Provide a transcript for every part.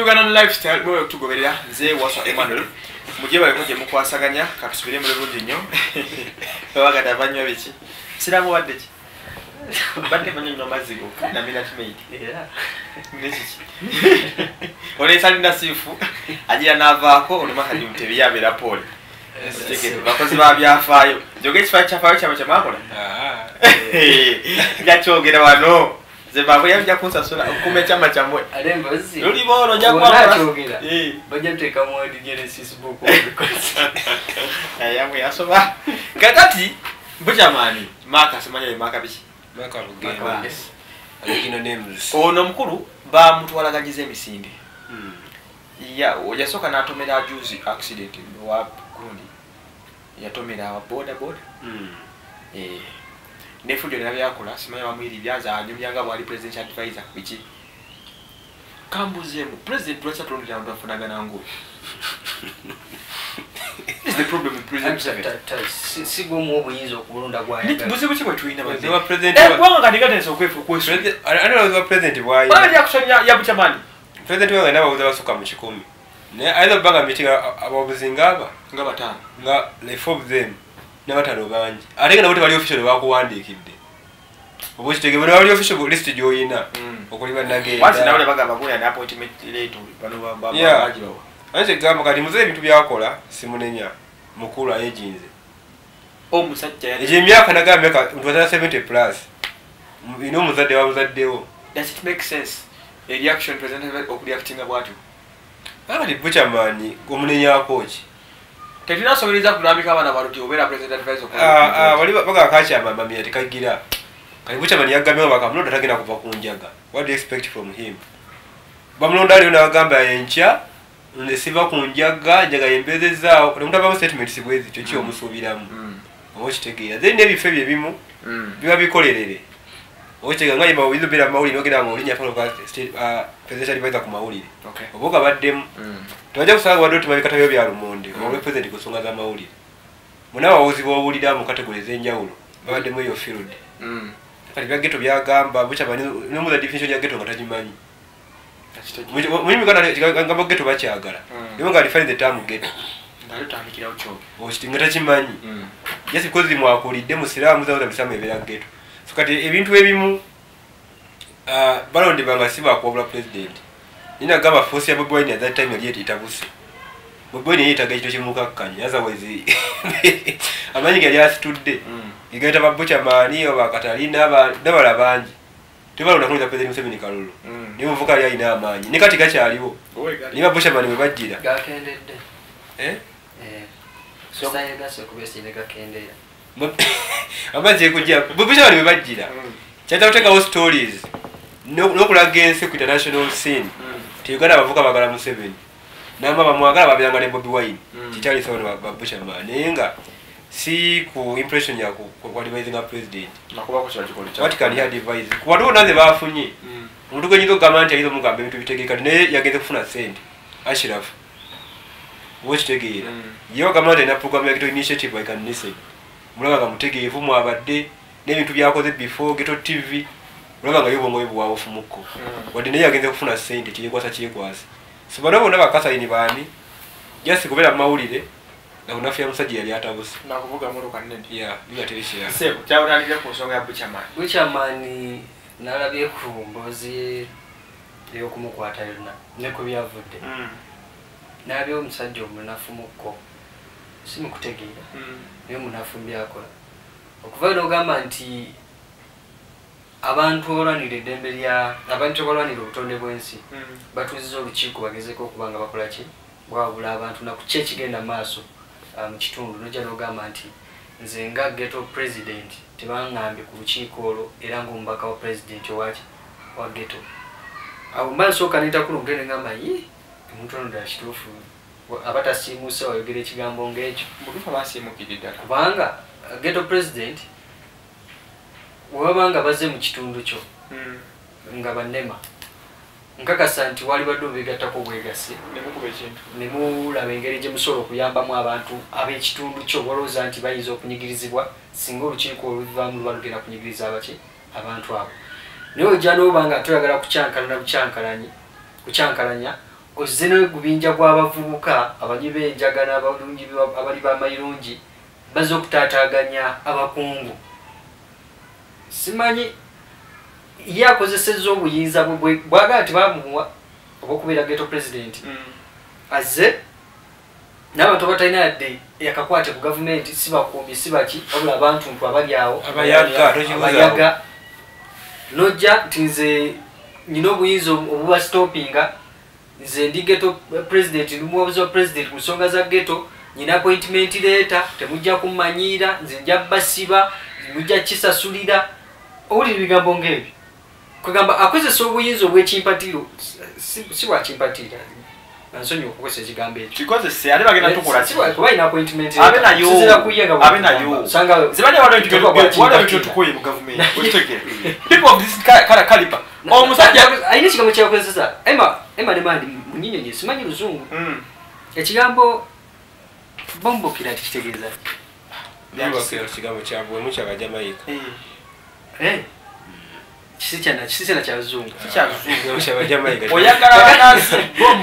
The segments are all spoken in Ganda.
Uganda lifestyle boyo tugoberera nze Wasa Emmanuel mujye bali ko mukwasaganya katusubire mu bulungi nnyo babaga tabanywa biki siramu wadde ki badde banyo no mazigo na minute maid era niki ole salina sifu ajira navaako oluma kadi mtebi yabera pole Sikete bakozi babyafaayo joge kifa kyafayo kyamakola gakyogera wano Zimbabwe yabya kunsasula okume chama chamwe alembazi luli boro jakwa bajja teka mu Genesis book yamwe yasoba kakati bujamani maka semanya maka bishi maka rugema alekino names ono mukuru ba mutwalagagize emisinde ya ojasoka natomera juzi accident wa kundi yatomera wa boda nefujo nabyakola simanya bamwiri byaza anyumyanga bwali presidential advisor biki kambuze mu president wacha tundi ndio afunaga nangu is the problem with president sigo mu obuyinzo okulonda gwa yaga buze buchi bwe tuina baze wa president kwa ngandika tenso kwefu president ana wa president why bali yakusanya yabucha mani president wanga naba uza basuka mu kikumi ne either banga meeting abobuzingaba nga batano nga le four of them nabatalo banji atenge nabote bali official bakuwandikidde obo kitegebera bali official list joyina okuliba nage wasi nawe bagamba kuya na appointment leto bano babaji bawo anje gamba kati muze ebintu byakola simunenya mukulu ayejinze omusajja yali eje myaka nagambe ka 70 plus ino muzadde wabuzaddewo does it make sense a reaction president okureactinga bwatu ali buchamani omunenya akochi Tetina sobereza kulambika abana baruti obera president advisor ko wali baga kacha mama mia tikagira kalibucha mani yagamye bakamulonda tagina kuva kunjaga what do you expect from him bamulonda ali nagamba yencha nesiva kunjaga njaga yembezeza omuntu abamu statement sibwezi cyo cyo musubiramu okitegera then ebifebye bimu biba bikolerere okitegera ngaye ba wizo bera mawuli nogera mawuli nya follow presidential advisor ku mawuli okay oboga baddemu Twaje kusanga wadoti mabikata byo bya lumonde olwe president kusonga za mawuli munawa ozi bowulira mu categories enjawulo babadde mu yo field kali bya geto byagamba bucha bani no mu definition ya geto ngatajimanyi mimi kana ngamba geto bakyagala niwo ngali find the term geto ndalo tambikira ucho okitingata kimanyi yes because mwakulidde musiramu zawo zabisama ebera geto so kati ebintu ebimu balonde banga siba akwabula president Nina gama force ya Bobi Wine at that time yali itabuse. Bobi Wine yitaga kito kimukakkanya otherwise amanyi yali asitudde. Igaita babucha mani oba Katalina nabala banji. Tebalonda kuliza president Museveni kalulu. Ni muvuka yali ina amanyi. Ni kati kakyaliwo. Ni babucha mani webajjira. Gakendedde. So saye gaso kubesi ne gakendera. Amaze kujja babucha mani webajjira. Kyata uteka stories. No kulagense ku international scene. Uganda bavuka bagala Museveni namba bamwagala babyanga ne Bobi Wine kikyali sono babusha manenga si ku impression yako kwa advising a president nakuba ko kyakikole what can he advise kwado naze bafunye omuntu gwenyizo government ayizo mugambe bitu bitegeka ne yageze kufuna send Ashraf watch tegera yo government ina program ya Geto initiative I can listen mulaga mutegeevu mwabadde n'ebintu byakoze before Geto TV Mulaba ngayo bongo bwawo fumuko. Wadi ne yagenze kufuna sente kiyekwasa kiyekwasa. Sobana bona bakasa ini bani. Just kubera mawulire na unafya musaji yali atabuse. Na kuvuga muru kanene. Yeah, biga telisi ya. Sebo, cyabonalije ku nsonga ya Buchaman. Buchaman nalabye ku mbozi yo kumukwata yona ne ko byavudde. Nabyo omusajja omunafu mukko. Simu kutegeera. Niyo munafu byakola. Okuva no gamba nti abantu oranire eddembe lya abantu balwanira obutonde bw'ensi batuziza olukiiko bagezeko okubanga bakola ki bwabula abantu nakuki ekigenda maaso mu kitundu nojja n'ogamba nti nze nga Geto president tebaŋŋambye ku lukiiko olwo era ng'omubaka wa president owaki wa Geto awo mbasooka nentakuno ogende ngamba ye omuntu ono ddala kituufu abatasiimuuse wayogera ekigambo ng'ekyo mutuufu abasiimukidde ddala kubanga Geto president wabanga baze mu kitundu kyo nga banema nkakasa nti wali badde obegattako obwegasi ne mulaba engeri gye musobola okuyambamu abantu ab'ekitundu kyo balowooza nti bayinza okunyigirizibwa singa olukiiko oluvaamu luba lugenda kunyigiriza abaki abantu abo naye ojja n'oba nga toyagala kucyankalanya ozze n'egubinja gw'abavubuka abanyi b'enjagana abalungi abali b'amayirungi bazze okutaataaganya abakungu. Simanyi ye akozesezza obuyinza bwe bwagala tebamuwa obw'okubeera ghetto president. Azze n'abantu abatalina yadde yakakwate ku gavumenti si bakuumi si baki wabula abantu abali awo abayaga nojja nti nze nyina obuyinza obuba stoppinga nze ndi ghetto president ndi muwabuzi wa president ku nsonga za ghetto nyina appointment letter temujja kummanyiira nze nja basiba mujja kisasulira owulira ebigambo ng'ebyo kwegamba akozesa obuyinza obw'ekimpatiro si bwakimpatira ansonyi okukozesa ekigambo ekyo kikozese ate bagenda tukola kuba ina appointment abe nayo zibanye waliwo ebintu tukoye mu gavumenti okitegere people of this caliber omusajja alina ekigambo kyakozesa ema nemandi munyinyonyi simanyi luzungu ekigambo bombokira tikitegeeza ekigambo kyabwemu kyabajamaika kisisana kya luzungu oyagala banansi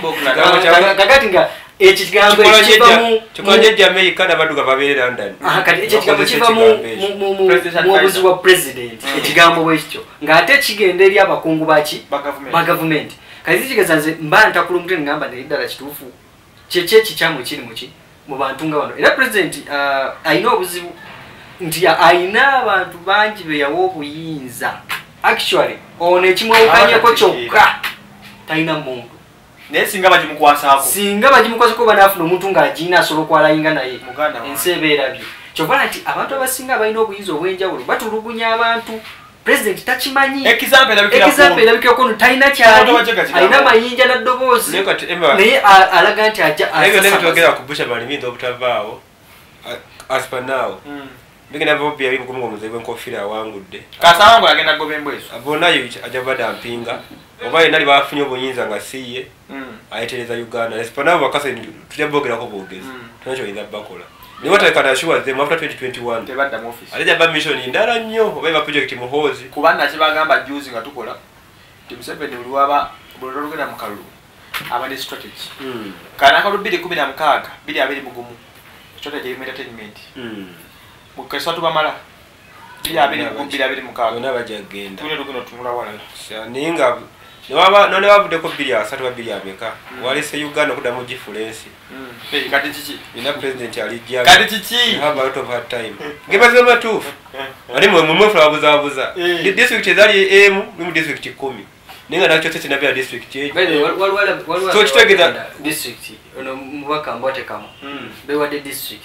kakati nga ekyo kigambo kikola Jamaica n'abaduga babeere London kati ekyo kigambo kiva muobuzi wa president ekigambo bwekityo ng'ate kigenda eri abakungu baki ba gavumenti kati kigeza nze mba ntakula omutwe ngamba naye ddala kituufu kyekikyamu ekiri muki mu bantu nga bano era president alina obuzibu nti alina abantu bangi beyawa obuyinza actually ono ekimwawukanyeko kyokka talina muntu naye singa bagimukwasako banaafuna omuntu ng'agiina asobola okwalayinga naye ensi ebeerabye kyova nti abantu abasinga abalina obuyinza obw'enjawulo batulugunya abantu president takimanyi example erabikirako no talina kyali alina mayinja naddoboozi naye alaga nti ajja ku Bushabali bintu obutavaawo aspanao bigenda bobi yali mukumu omuze bw'enkofiira awangudde kasawango yagenda goba embwezo bonayo ajja bada mpinga oba yenali bafunye obuyinza nga siye ayetereza Uganda aspanao bakase tujja bogerako bwogezi tunakyo yinza bakola niwe atalekana ashuwa ze mu after 2021 tebadda mu office alija ba mission ndala nnyo oba ba project muhozi kuba nakibagamba juzi nga tukola timuseveni uliwaba bulologera mu kalulu abali strategy kana ka 2016 bili abiri mugumu strategy ya entertainment mukesa tubamala bili abiri mukaga bona bajagenda tune lugino tumula wala ninga niwaba none wabude ko bili asatu babili ameka wali se Uganda kudamu difference kati chichi ina president alijja kati chichi have a lot of hard time ngebaze matu ali mu fulabuza abuza district ezali mu district 10 ninga nakyo tete nabya district yejo so kitegeza district ono mubaka mbote kama bewa de district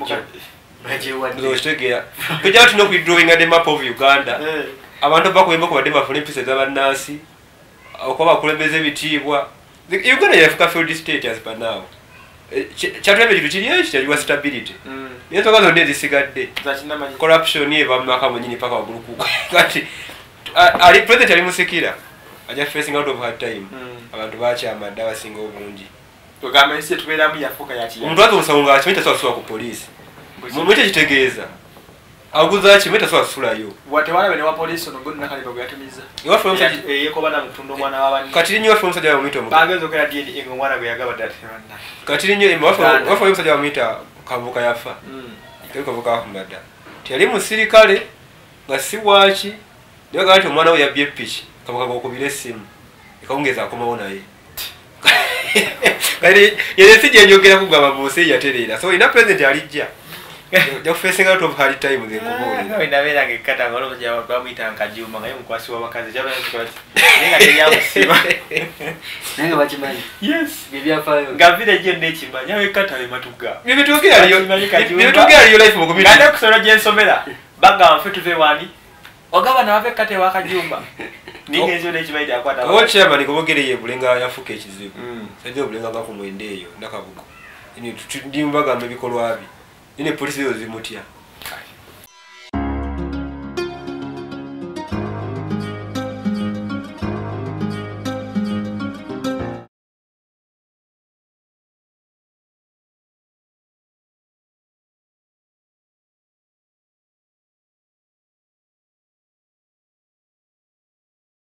baje wadi so kitegera kujja tuno ku drawing the map of Uganda abantu bakuyimba ku badema for pieces z'abannasi okuba kulembeze bitibwa Uganda yafuka field state as per now chatwebe kiriyo kitaliwa stability yeto kazo ndezi sigadde corruption ye bamaka munyini paka wagulukuka kati ali president ali musikira aja facing out of hard time abantu bacha amadawa singa obungi tugamba isi tubeera mu yafuka ya kiya omuntu azonsanga akimeta so ku police mumwete kitegeeza aguza akimeta so asulayo watewala bene wa police ono ngondi nakali bagatumiza iwa from yeko bana mtundo mwana wabani katiri nyo from sajja bamwita mu bagezo kera DD engo mwana gwe yagaba dati bana katiri nyo wafa from sajja bamwita kavuka yafa kavuka kumada tiyali musirikale ngasiwachi ndio gati omwana we yabye pitch kavuka gokubira simu ikaongeza akomaona ye kali yele sije njogera kugaba bose yaterera so ina president alijja jo facing out of hard time the ngobole no inabera ngekata ngolo kya bamwita nkajuma ngaye mukwasi wa bakazi jaba nkwati ninga teyamu siba nenga bachimanyi yes bibya fayo ngavire je ndechimanya we kata we matuga bibitugera liyo life mugumira ngade kusoro je nsomera baga mfetu ve wani ogaba na wavekate wakajumba ninge ezo nechimaida akwata o chairman ngobogereye bulenga yafuka ekizibu sajja bulenga ngakumwende eyo ndakabugo ini ndimbaga mbikolwa abi ine polisi yo zimutya